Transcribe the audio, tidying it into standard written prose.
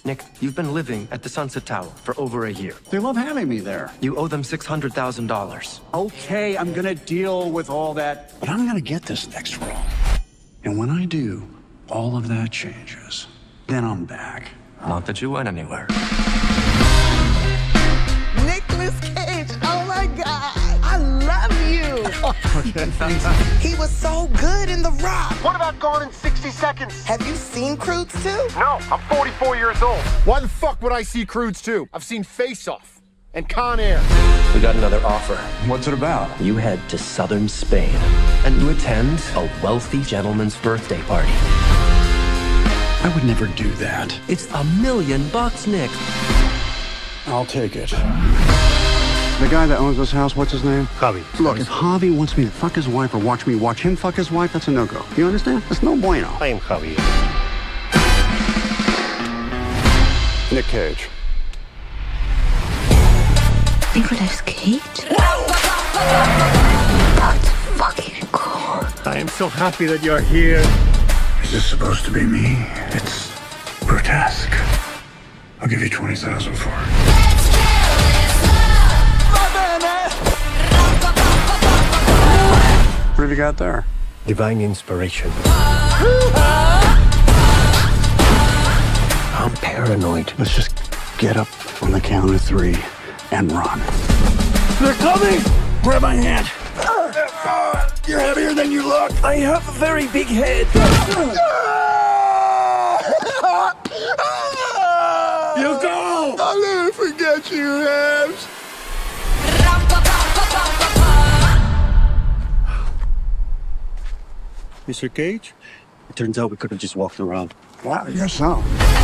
Nick, you've been living at the Sunset Tower for over a year. They love having me there. You owe them $600,000. Okay, I'm gonna deal with all that. But I'm gonna get this next role. And when I do, all of that changes. Then I'm back. Not that you went anywhere. Nicolas Cage, oh my God, I love you. Okay, thanks. He was so good in The Rock. What about Gone in 60 Seconds? Have you seen Croods 2? No, I'm 44 years old. Why the fuck would I see Croods 2? I've seen Face Off and Con Air. We got another offer. What's it about? You head to southern Spain and you attend a wealthy gentleman's birthday party. I would never do that. It's $1 million, Nick. I'll take it. The guy that owns this house, what's his name? Javi. Look, if Javi wants me to fuck his wife or watch me watch him fuck his wife, that's a no-go. You understand? That's no bueno. I am Javi. Nick Cage. Nicolas Cage? That's fucking cool. I am so happy that you're here. Is this supposed to be me? It's grotesque. I'll give you 20,000 for it. What have you got there? Divine inspiration. I'm paranoid. Let's just get up on the count of 3 and run. They're coming! Grab my hand. You're heavier than you look. I have a very big head. You go! I'll never forget you, Habs. Mr. Cage? It turns out we could have just walked around. Wow, you're so.